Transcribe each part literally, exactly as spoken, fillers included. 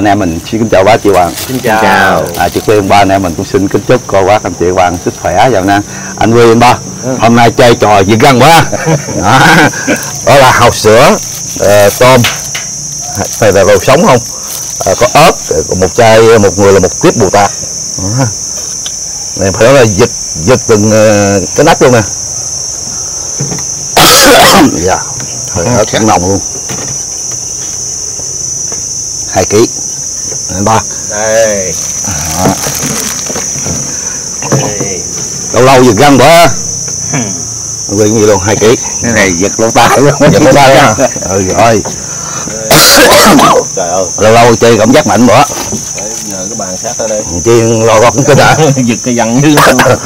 anh em mình xin kính chào bác chị Hoàng. Xin chào. À, trước tiên ba anh em mình cũng xin kính chúc cô bác anh chị Hoàng sức khỏe dạo này. Anh Huy anh ba, ừ. hôm nay chơi trò gì găng quá. Đó, đó là hàu sữa, uh, tôm, này là rau sống không? À, có ớt, còn một chai một người là một clip bù tạt. Đó. Này phải nói là giật giật từng uh, cái nắp luôn nè. Dạ, hơi ớt cũng nồng luôn. Hai ký. Anh ba. Đây. Đó. Đây. Lâu lâu giật găng quá. Quy gì luôn, hai ký. Cái này giật lỗ tai luôn. Giật lỗ tai nha. Ừ rồi. Trời ơi. Lâu lâu chơi cảm giác mạnh nữa. Nhờ cái bàn sát ở đây. Chi lo lo cũng kinh hả? Giật cái răng như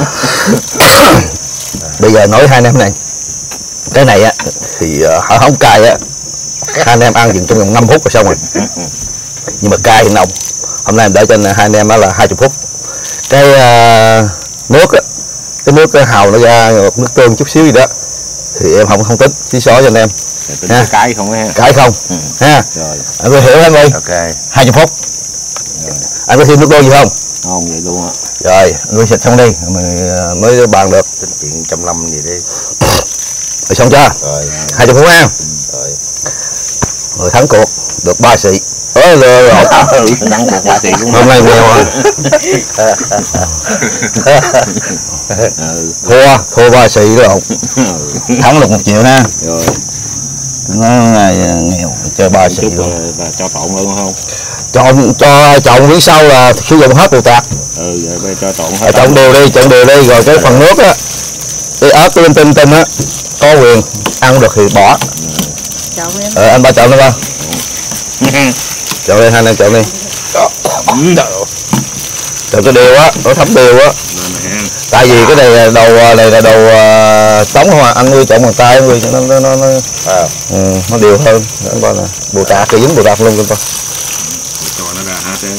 bây giờ nói hai anh em này. Cái này á thì họ không cay á. Hai anh em ăn chừng trong vòng năm phút rồi xong rồi. Nhưng mà cay thì nồng. Hôm nay em để cho hai anh em đó là hai mươi phút. Cái uh, nước á, cái nước cái hàu nó ra một nước tương chút xíu gì đó thì em không không tính xí xó cho anh em. Ha. Cái không ha. Cái không. Ừ. Ha. Rồi. Anh có hiểu anh ơi. Ok. hai mươi phút. Rồi. Anh có thêm nước đôi gì không? Không vậy luôn á. Rồi, anh nuôi xịt xong đi, mình mới bàn được. Tính chuyện trăm năm gì đi. Rồi xong chưa? Rồi. hai mươi phút ha. Rồi. Người thắng cuộc được ba xị. Ôi rồi rồi. Thắng cuộc ba xị cũng. Hôm nay nghèo à. Thua, thua ba xị rồi. Thắng được một triệu ha. Rồi. Nó nghèo chơi ba xị luôn. Là cho trộn luôn không? Chọn cho trộn phía sau là sử dụng hết bù tạt. Ừ, vậy bây cho trộn hết. Trộn đều đi, trộn đều đi rồi cái phần nước á, cái ớt linh tinh tinh á, có quyền ăn được thì bỏ. Chọn em. Ờ, anh ba chọn đi ba. Chọn đi, hai anh em chọn đi. Chọn cái đều á, nó thấm đều á. Tại vì cái này là đầu này là đầu uh, trống không à, anh Huy chọn bằng tay anh Huy cho nó nó nó nó, à. ừ, nó đều hơn. Anh ba nè, bù tạt thì dính bù tạt luôn anh ba. Cho nó ra hết cái.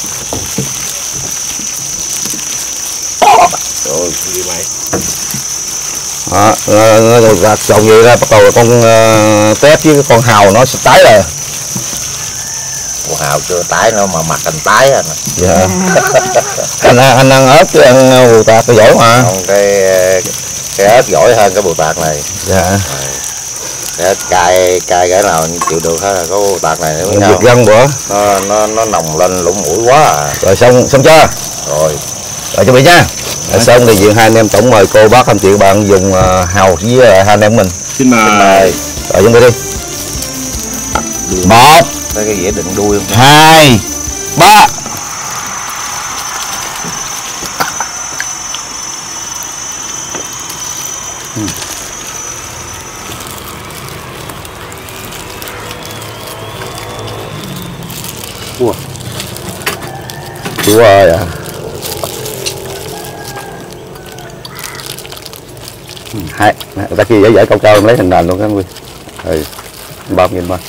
Rồi, gì mày? Đó, nó, nó gạt trộn gì ra, bắt đầu con uh, tép với con hàu nó sẽ tái rồi. Con hàu chưa tái nữa mà mặt thành tái à. Dạ. anh, anh ăn ớt chứ ăn bù tạt cái giỏi mà. Không, cái cái ớt giỏi hơn cái bù tạt này. Dạ. Cái ớt cay cay cái nào chịu được hết là có bù tạt này nữa. Giật gân bữa. Nó nó nó nồng lên lũng mũi quá à. Rồi xong xong chưa? Rồi. Rồi chuẩn bị nha. Rồi xong thì diện hai anh em tổng mời cô bác anh chị bạn dùng uh, hàu với uh, hai anh em mình. Xin mời. Xin mời. Rồi chuẩn bị đi. Một. Cái cái dĩa đựng đuôi không? Hai. Ba. Ừ. Ủa. Chúa ơi à. Hai, người ta kia giải giải câu câu lấy thành đàn luôn các anh Huy. Ừ, ba nghìn ba.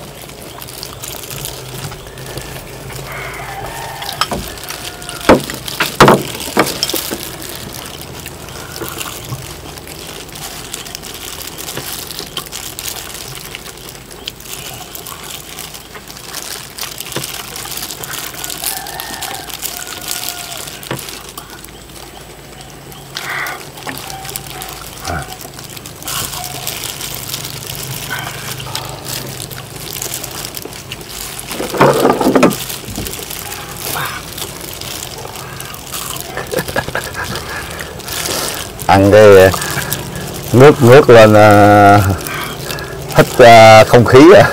Ăn cái nước nước lên uh, hít uh, không khí à.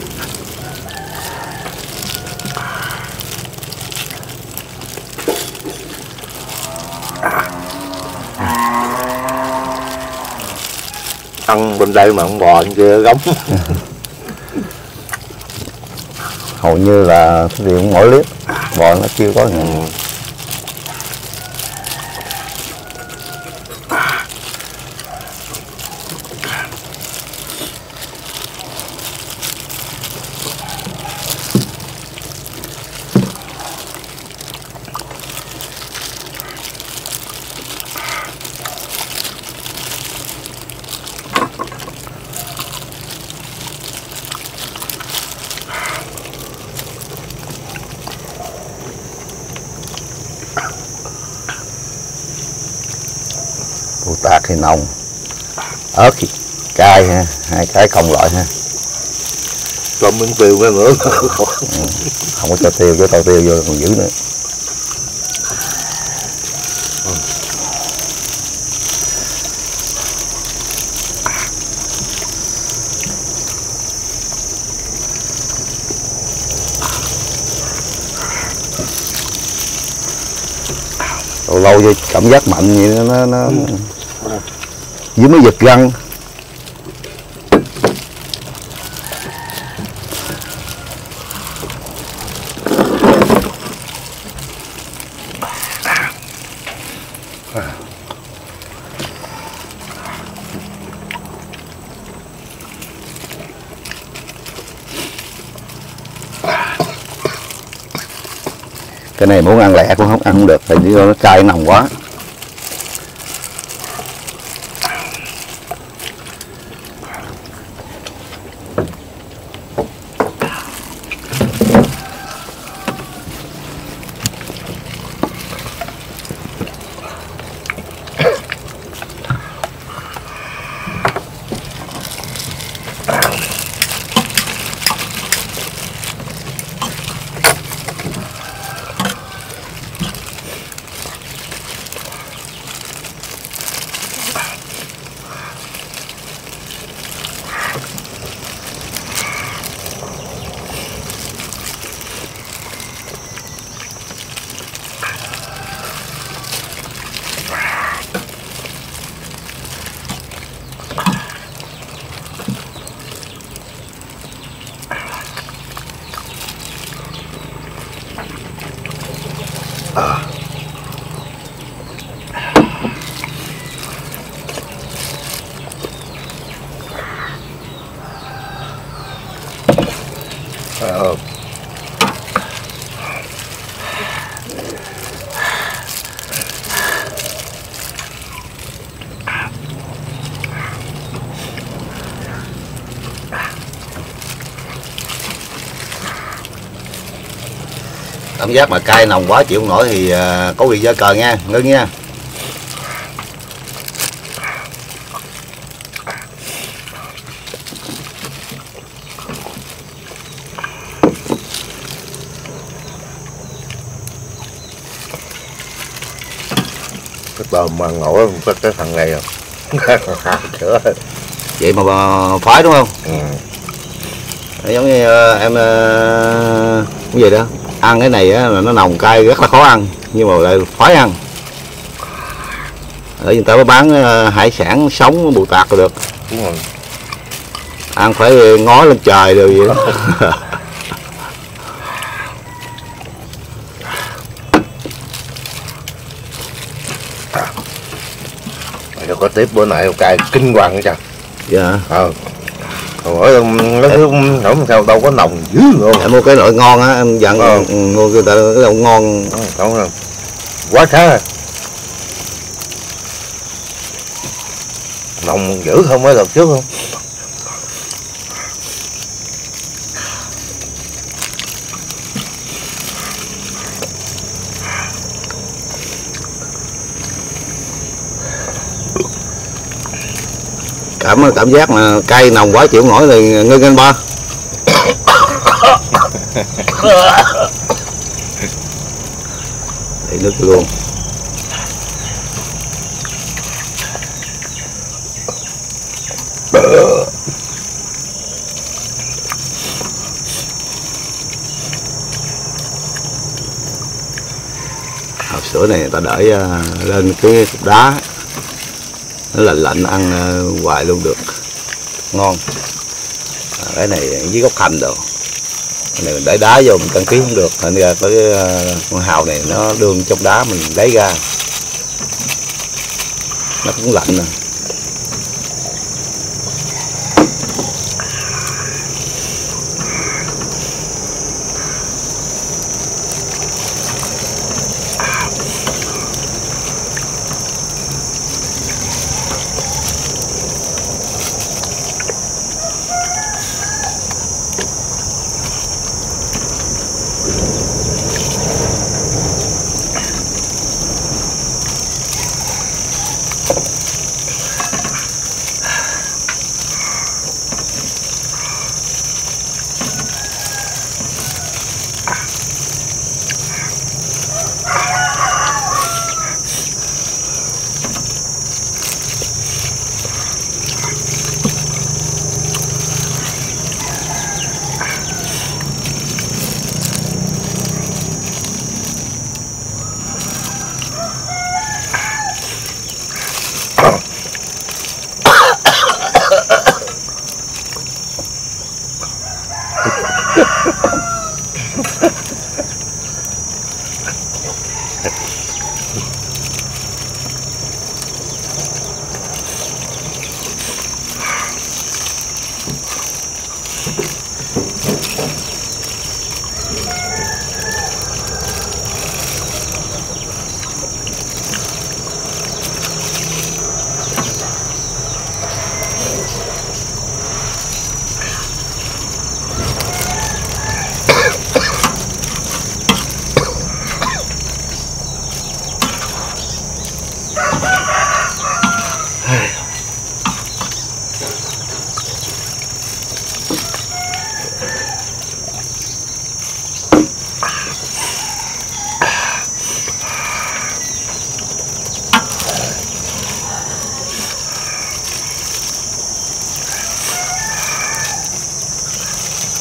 Ăn bên đây mà không bò bên kia gống. Hầu như là cái gì cũng mỗi liếp bò nó chưa có gì. thì nồng, ớt thì cay ha, hai cái cộng loại ha. Có miếng tiêu cái nữa. Ừ. Không có cho tiêu, cho tao tiêu vô còn dữ nữa. Lâu lâu vậy cảm giác mạnh vậy nó nó ừ. Dưới mới giật găng. Cái này muốn ăn lẹ cũng không ăn được, tại vì nó cay nồng quá. À. Ờ. Cảm giác mà cay nồng quá chịu không nổi thì uh, có vị giơ cờ nha, ngưng nha. Cái tôm mà ngộ cái, cái thằng này rồi. Vậy mà phái đúng không? Ừ. Giống như uh, em uh, cái gì đó ăn cái này á là nó nồng cay rất là khó ăn, nhưng mà lại khoái ăn. Ở người ta mới bán uh, hải sản sống bù tạt rồi được. Đúng rồi. Ăn phải ngó lên trời rồi vậy đó. Mày có tiếp bữa nay cay kinh hoàng nữa trời. Dạ. Ờ. Ở nó không sao đâu có nồng dữ luôn. Em mua cái loại ngon á, em dặn ờ. mua người ta cái loại ngon. Không không. Quá khá rồi. Nồng dữ không mấy đợt trước không? Cảm cảm giác mà cay nồng quá chịu không nổi thì ngưng anh ba. Để nước luôn. Hộp sữa này người ta để uh, lên cái cục đá, nó lạnh lạnh ăn uh, hoài luôn được, ngon. À, cái này với gốc hành đồ, cái này mình để đá vô mình cân ký không được, thành ra cái uh, con hào này nó đương trong đá mình lấy ra, nó cũng lạnh nè.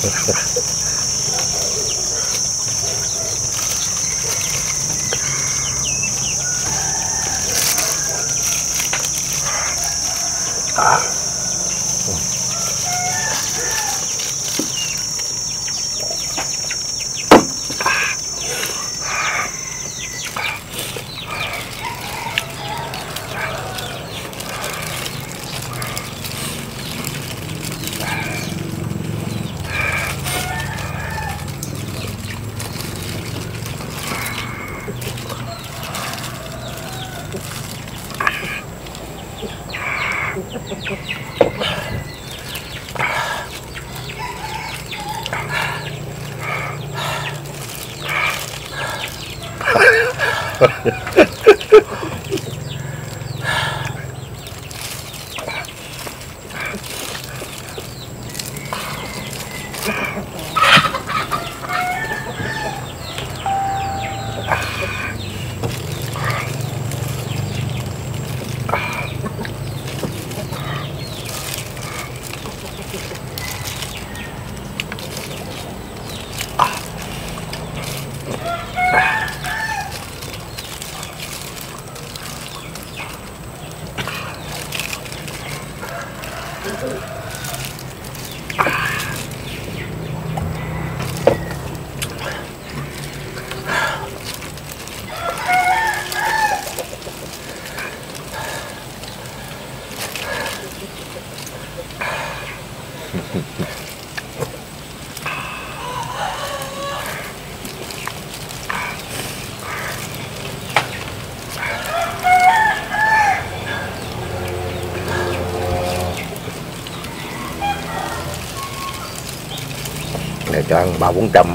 Này cho ăn ba bốn trăm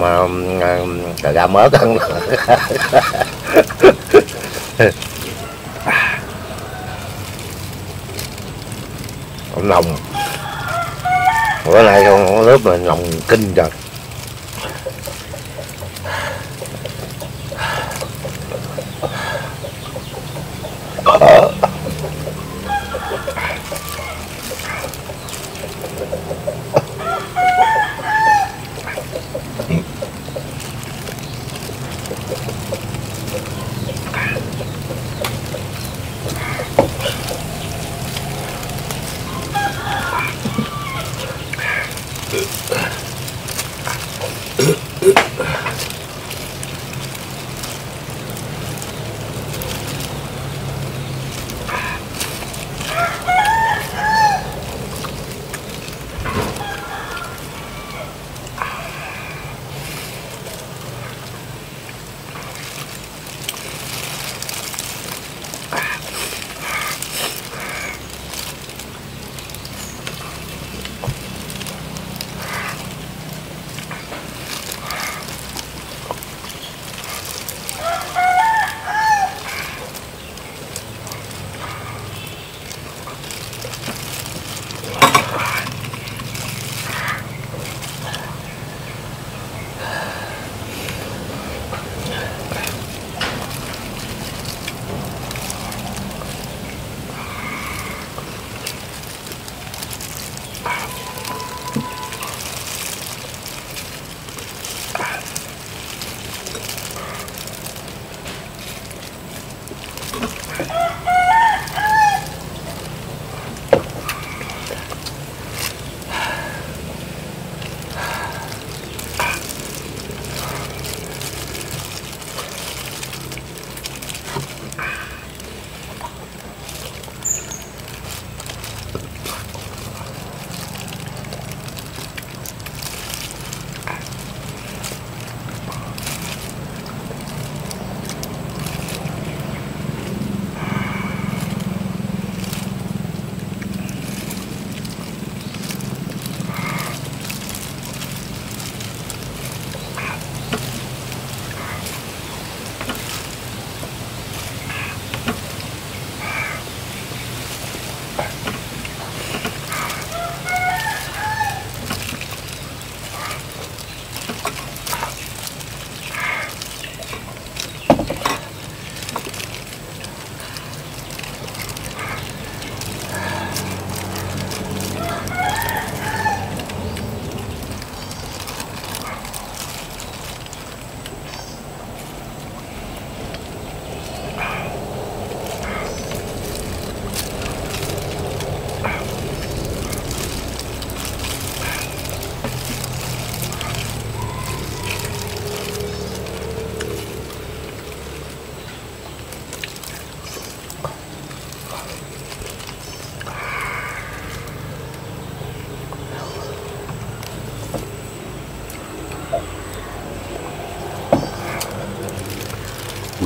cà ga mớt ăn. Không nồng, bữa nay con lớp mà nồng kinh rồi.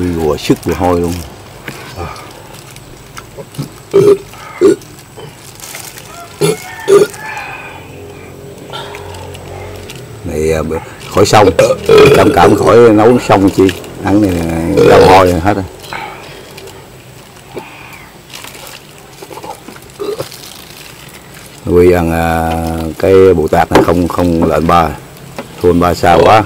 Quy vừa sức vừa hôi luôn. Này khỏi xong, cảm cảm khỏi nấu xong chi, ăn này rau hôi hết rồi. Quy ăn à, cái bộ tạc này không không lợn ba, thua ba sao quá,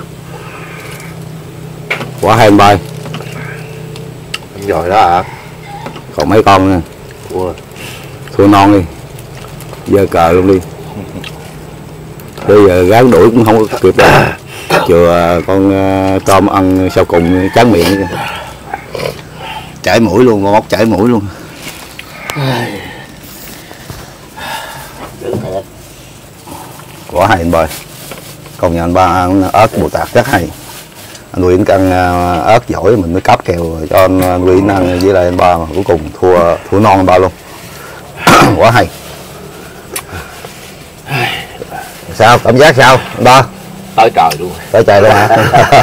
quá hay bay. Rồi đó hả? Còn mấy con nữa. Ủa. Thua non đi, giơ cờ luôn đi. Bây giờ gán đuổi cũng không có kịp đâu. Chừa con uh, tôm ăn sau cùng tráng miệng kìa. Chảy mũi luôn, con ốc chảy mũi luôn. Quá hay anh bơi. Còn nhà anh ba ăn ớt bồ tạt rất hay. Anh Nguyễn ăn uh, ớt giỏi mình mới cáp kèo cho anh, anh Nguyễn ăn với lại anh ba, mà cuối cùng thua thua non anh ba luôn. Quá hay. Sao cảm giác sao anh ba? Tới trời luôn. Tới trời luôn hả?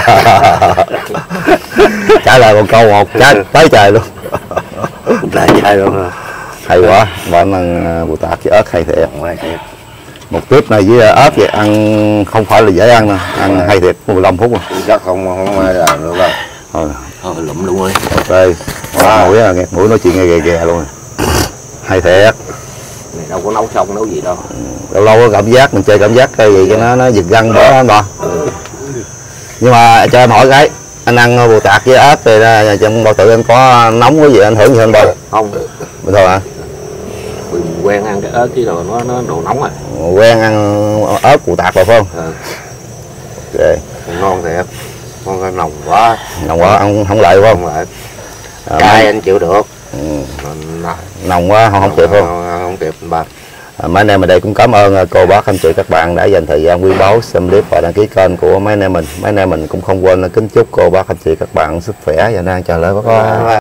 Trả lời một câu một cái tới trời luôn. Tới trời luôn. Hay quá, bạn ăn bồ tạt với ớt hay thiệt. Hay thiệt. Một tiếp này với ớt vậy ăn không phải là dễ ăn đâu, ăn hay thiệt, mười lăm phút rồi. Chắc không không ai làm được đâu. Thôi, thôi lụm luôn ơi. Ok, wow. Mũi à, nghẹt mũi nói chuyện nghe ghè ghè luôn. Hay thiệt. Này đâu có nấu xong nấu gì đâu. Lâu lâu có cảm giác mình chơi cảm giác cái gì cho nó nó giật gân bữa anh bà. Ừ. Nhưng mà cho em hỏi cái, anh ăn bồ tạt với ớt thì trong bao tử anh có nóng cái gì anh hưởng gì anh bà? Không. Bình thường hả? Mình quen ăn cái ớt chứ rồi nó nó đồ nóng à. Quen ăn ớt bồ tạt rồi phải không? Ừ. Ok. Ngon thiệt. Ngon cái nồng quá. Nồng quá ăn không lại phải không? Không lại. Cay anh chịu được. Ừ. Nồng quá không, không chịu không? Không, không kịp ba. À, mấy anh em ở đây cũng cảm ơn cô bác anh chị các bạn đã dành thời gian quý báu xem clip và đăng ký kênh của mấy anh em mình. Mấy anh em mình cũng không quên kính chúc cô bác anh chị các bạn sức khỏe và đang chờ lời bác.